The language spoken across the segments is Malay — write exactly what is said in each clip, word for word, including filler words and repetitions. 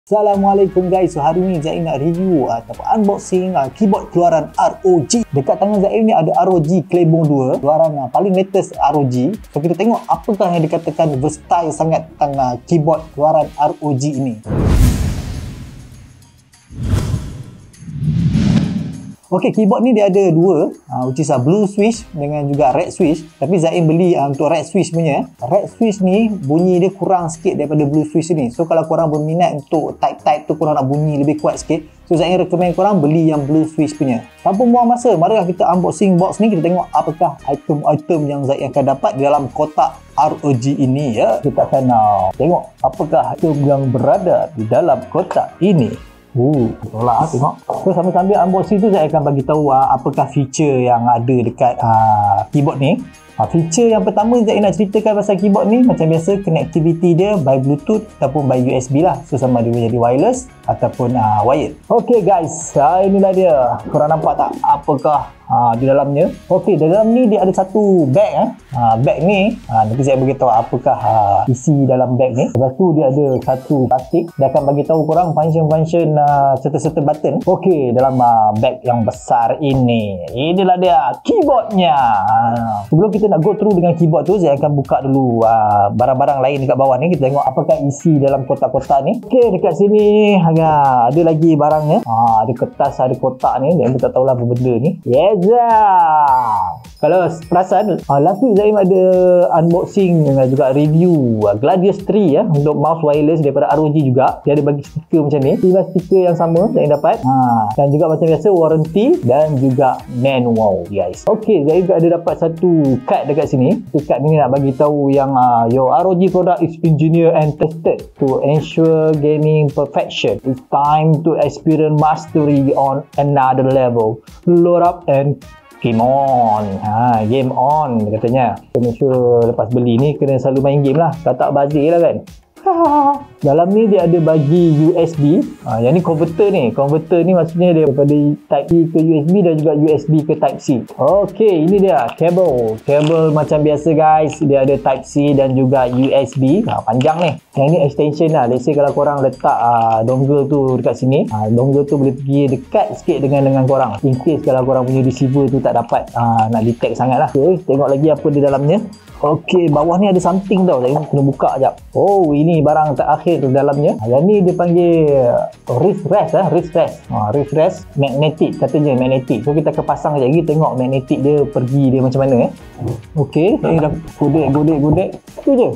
Assalamualaikum guys. So hari ni Zain nak review ataupun unboxing uh, keyboard keluaran R O G. Dekat tangan Zain ni ada R O G Claybone dua, keluaran uh, paling latest R O G. So kita tengok apakah yang dikatakan versatile sangat tentang uh, keyboard keluaran R O G ini. Okey, keyboard ni dia ada dua, uh, which is a blue switch dengan juga red switch. Tapi Zain beli uh, untuk red switch punya. Red switch ni bunyi dia kurang sikit daripada blue switch ni. So kalau korang berminat untuk type-type tu, korang nak bunyi lebih kuat sikit, so Zain recommend korang beli yang blue switch punya. Tanpa buang masa, marilah kita unboxing box ni. Kita tengok apakah item-item yang Zain akan dapat di dalam kotak R O G ini ya. Kita akan uh, tengok apakah item yang berada di dalam kotak ini. Oh, betul lah, tengok. So sambil-sambil unboxing tu saya akan bagi tahu uh, apakah feature yang ada dekat uh, keyboard ni. Uh, feature yang pertama saya nak ceritakan pasal keyboard ni, macam biasa connectivity dia by Bluetooth ataupun by U S B lah. So sama dia jadi wireless ataupun uh, wired. Okay guys, uh, inilah dia. Korang nampak tak apakah uh, di dalamnya? Okay, di dalam ni dia ada satu bag eh. Uh, bag ni uh, nanti saya beritahu apakah uh, isi dalam bag ni. Lepas tu dia ada satu plastik. Dia akan bagi tahu korang function-function uh, serta-serta button. Okay, dalam uh, bag yang besar ini, inilah dia keyboardnya. Uh, sebelum kita nak go through dengan keyboard tu, saya akan buka dulu uh, barang-barang lain dekat bawah ni. Kita tengok apakah isi dalam kotak-kotak ni. Okay, dekat sini agak ada lagi barangnya. Uh, ada kertas, ada kotak ni. Saya tak tahulah apa benda ni. Yes. Kalau perasan, uh, last week Zaim ada unboxing dan juga review uh, Gladius tiga ya, untuk mouse wireless daripada R O G juga. Dia ada bagi stiker macam ni, tiga stiker yang sama Zaim dapat. Ha, dan juga macam biasa warranty dan juga manual guys. Okey, Zaim juga ada dapat satu card dekat sini. Card ni nak bagi tahu yang uh, your R O G product is engineered and tested to ensure gaming perfection. It's time to experience mastery on another level. Load up and game on. Ha, game on katanya. So, make sure lepas beli ni kena selalu main game lah. Tak tak bazir lah kan. Dalam ni dia ada bagi U S B. Ha, yang ni converter ni. Converter ni maksudnya dia daripada Type C ke U S B dan juga U S B ke Type C. Okey, ini dia kabel. Kabel macam biasa guys. Dia ada Type C dan juga U S B. Ha, panjang ni. Yang ni extension lah. Let's say kalau korang letak uh, dongle tu dekat sini, uh, dongle tu boleh pergi dekat sikit dengan dengan korang. In case kalau korang punya receiver tu tak dapat uh, nak detect sangat lah. Okay, tengok lagi apa di dalamnya. Okey, bawah ni ada something tau. Saya kena buka sekejap. Oh, ini barang terakhir di dalamnya. Yang ni dia panggil wrist rest eh, wrist rest. Ha, wrist rest magnetic katanya, magnetic. So kita akan pasang sekejap lagi, tengok magnetic dia pergi dia macam mana eh. Okey, saya dah godek godek godek. Tu je.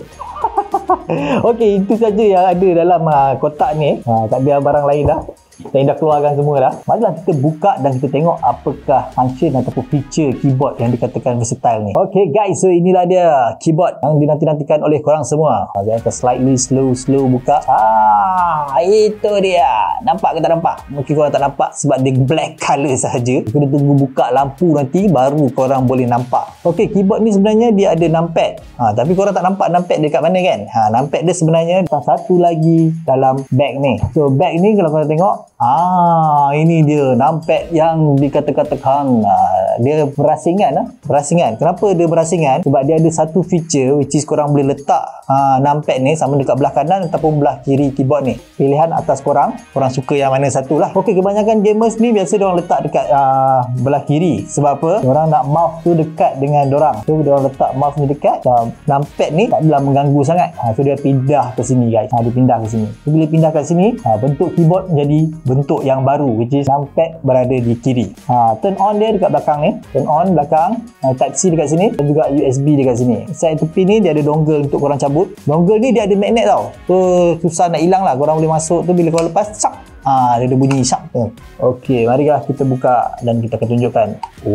Okey, itu saja yang ada dalam uh, kotak ni. Ha, tak ada barang lain dah. Saya dah keluarkan semua dah. Marilah kita buka dan kita tengok apakah function ataupun feature keyboard yang dikatakan versatile ni. Okay guys, so inilah dia keyboard yang dinanti-nantikan oleh korang semua. Saya akan slightly slow-slow buka. Ah, itu dia. Nampak ke tak nampak? Mungkin korang tak nampak sebab dia black colour sahaja. Kena tunggu buka lampu nanti baru korang boleh nampak. Okay, keyboard ni sebenarnya dia ada numpad. Ha, tapi korang tak nampak numpad dekat mana kan? Ha, numpad dia sebenarnya satu lagi dalam bag ni. So bag ni kalau korang tengok, ah, ini dia numpad yang dikata-katakan ah, dia berasingan ah, berasingan. Kenapa dia berasingan? Sebab dia ada satu feature which is korang boleh letak ah, numpad ni sama dekat belah kanan ataupun belah kiri keyboard ni. Pilihan atas korang, korang suka yang mana satu lah. Okey, kebanyakan gamers ni biasa diorang letak dekat ah, belah kiri. Sebab apa? Diorang nak mouse tu dekat dengan diorang. So diorang letak mouse ni dekat, ah, numpad ni tak adalah mengganggu sangat. Ah, so dia pindah ke sini guys. Ah, dia pindah ke sini. So, bila pindah ke sini, ah, bentuk keyboard menjadi bentuk yang baru, which is numpad berada di kiri. Ha, turn on dia dekat belakang ni, turn on belakang, uh, Type C dekat sini dan juga U S B dekat sini. Side tepi ni dia ada dongle untuk korang cabut. Dongle ni dia ada magnet tau, so susah nak hilang lah. Korang boleh masuk tu, bila korang lepas sak, ha, dia ada bunyi sak tu. Okey, marilah kita buka dan kita akan tunjukkan.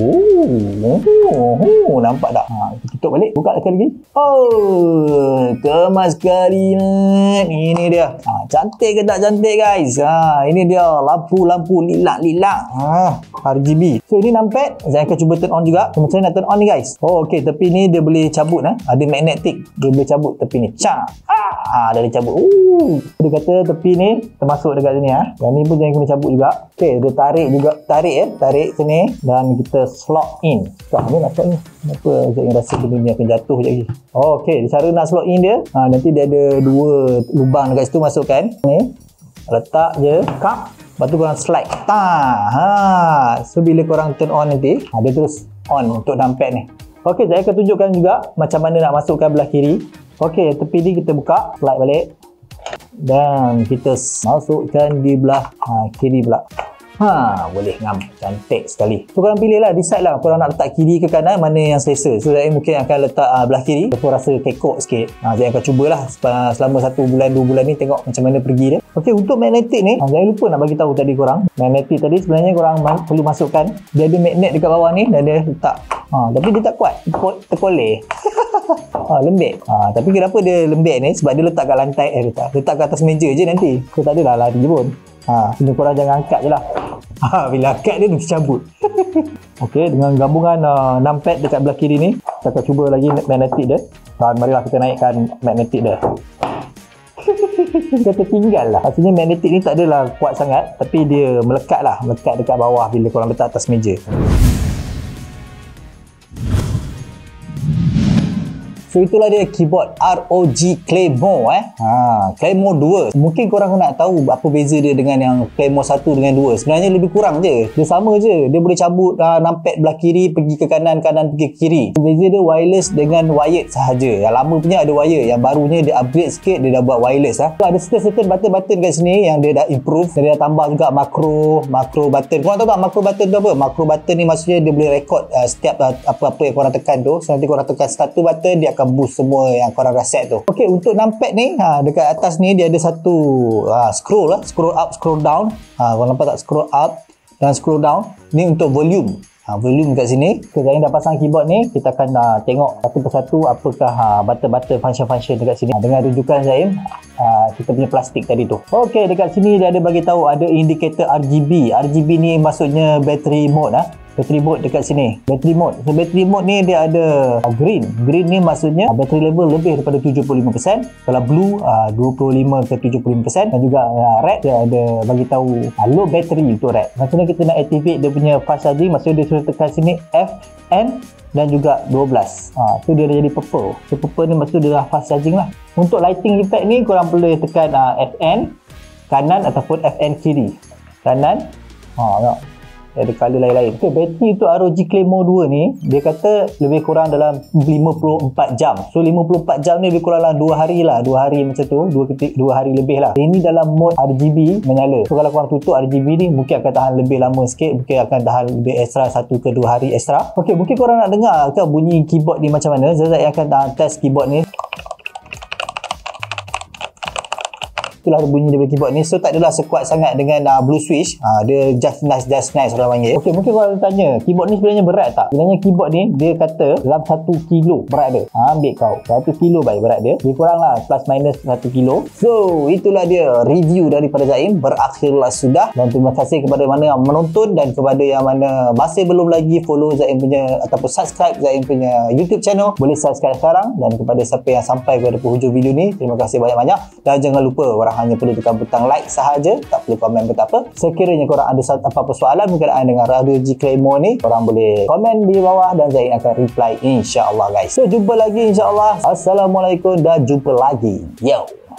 Oh, oh, oh nampak tak? Ha, kita tutup balik, buka sekali lagi. Oh, kemas sekali. Ini dia. Ha, cantik ke tak cantik guys? Ha, ini dia lampu-lampu lilak-lilak. Ha, R G B. So ini numpad. Saya akan cuba turn on juga. So, macam mana nak turn on ni guys? Oh, okey, tepi ni dia boleh cabut eh. Ada magnetic. Dia boleh cabut tepi ni. Cak. Ah, dah dicabut. Uh, dia kata tepi ni termasuk dekat sini ah. Yang ni pun jangan kena cabut juga. Okey, dia tarik juga, tarik ya, tarik sini dan kita slot in. Tak, ni nak slot in. Kenapa saya rasa benda ni akan jatuh sekejap lagi. Oh, okey, cara nak slot in dia, ha, nanti dia ada dua lubang dekat situ, masukkan ni. Letak je cup, lepas tu korang slide. Ta, ha. So bila korang turn on nanti, ha, dia terus on untuk numpad ni. Okey, saya akan tunjukkan juga macam mana nak masukkan belah kiri. Okey, tepi ni kita buka, slide balik. Dan kita masukkan di belah ha, kiri pula. Ha, boleh ngam. Cantik sekali. So korang pilih lah, decide lah korang nak letak kiri ke kanan, mana yang selesa. So saya mungkin akan letak uh, belah kiri. Aku rasa kekok sikit. Ha, saya akan cubalah selama satu bulan, dua bulan ni, tengok macam mana pergi dia. Okey, untuk magnetik ni, ha, jangan lupa nak bagi tahu tadi korang. Magnetik tadi sebenarnya korang perlu masukkan. Dia ada magnet dekat bawah ni dan dia letak. Ha, tapi dia tak kuat. Terkoleh. Ha, lembek. Ha, tapi kenapa dia lembek ni? Sebab dia letak kat lantai. Eh, letak, letak kat atas meja je nanti. So tak adalah lari je pun. Ha, ini korang jangan angkat je lah. Ha, bila angkat dia, dia cabut. Okey, dengan gabungan uh, numpad dekat belah kiri ni, kita akan cuba lagi magnetik dia. Dan marilah kita naikkan magnetik dia. Kita tertinggal lah. Maksudnya magnetik ni tak adalah kuat sangat, tapi dia melekat lah. Melekat dekat bawah bila korang letak atas meja. So itulah dia keyboard R O G Claymore eh. Ha, Claymore dua. Mungkin korang nak tahu apa beza dia dengan yang Claymore satu dengan dua. Sebenarnya lebih kurang je. Dia sama je. Dia boleh cabut uh, numpad belah kiri pergi ke kanan, kanan pergi ke kiri. Beza dia wireless dengan wired sahaja. Yang lama punya ada wire, yang barunya dia upgrade sikit, dia dah buat wireless ah. So, ada certain button-button kat sini yang dia dah improve. Dia dah tambah juga makro, makro button. Korang tahu tak makro button tu apa? Makro button ni maksudnya dia boleh record uh, setiap uh, apa-apa yang korang tekan tu. So nanti korang tekan satu button, dia akan boost semua yang korang dah set tu. Okey, untuk numpad ni, ha, dekat atas ni dia ada satu ha, scroll lah, scroll up, scroll down. Ha, korang nampak tak? Scroll up dan scroll down. Ni untuk volume. Ha, volume kat sini. Okay, saya dah pasang keyboard ni, kita akan uh, tengok satu persatu apakah uh, button-button function-function dekat sini. Ha, dengan rujukan Zaim, uh, kita punya plastik tadi tu. Okey, dekat sini dia ada bagi tahu ada indikator R G B. R G B ni maksudnya battery mode ah. Battery mode dekat sini. Battery mode. So battery mode ni dia ada uh, green. Green ni maksudnya uh, battery level lebih daripada tujuh puluh lima peratus. Kalau blue uh, dua puluh lima ke tujuh puluh lima peratus. Dan juga uh, red dia ada bagi tahu uh, low battery untuk red. Maksudnya kita nak activate dia punya fast charging, maksudnya dia suruh tekan sini F N dan juga dua belas. Ha, tu dia dah jadi purple. So purple ni maksud dia dah fast charging lah. Untuk lighting effect ni korang boleh tekan uh, F N kanan ataupun F N kiri. Kanan. Ha, tak? Ada color lain-lain. Okay, bateri untuk R O G Claymore dua ni, dia kata lebih kurang dalam lima puluh empat jam. So lima puluh empat jam ni lebih kurang dalam dua hari lah. dua hari macam tu. dua hari lebih lah. Ini dalam mode R G B menyala. So kalau korang tutup R G B ni, mungkin akan tahan lebih lama sikit. Mungkin akan tahan lebih extra satu ke dua hari extra. Okay, mungkin korang nak dengar ke bunyi keyboard ni macam mana. Zazat akan uh, test keyboard ni. Itulah bunyi daripada keyboard ni. So tak adalah sekuat sangat dengan uh, blue switch. uh, Dia just nice, just nice orang panggil. Ok, mungkin korang tanya, keyboard ni sebenarnya berat tak? Sebenarnya keyboard ni dia kata dalam satu kilo berat dia. ha, Ambil kau satu kilo baik berat dia. Lebih kurang lah plus minus satu kilo. So itulah dia review daripada Zaim. Berakhirlah sudah. Dan terima kasih kepada mana yang menonton, dan kepada yang mana masih belum lagi follow Zaim punya ataupun subscribe Zaim punya YouTube channel, boleh subscribe sekarang. Dan kepada siapa yang sampai kepada penghujung video ni, terima kasih banyak-banyak. Dan jangan lupa, korang hanya perlu tekan butang like sahaja, tak perlu komen betapa. Sekiranya korang ada apa-apa soalan berkenaan dengan R O G Claymore ni, korang boleh komen di bawah dan Zain akan reply insya-Allah guys. So jumpa lagi insya-Allah. Assalamualaikum dan jumpa lagi. Yo.